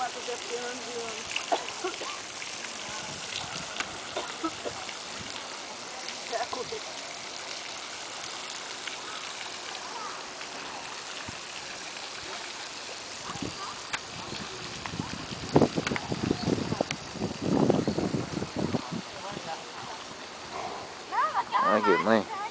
mato desse ano de ano. É a corrida. Aqui, mãe.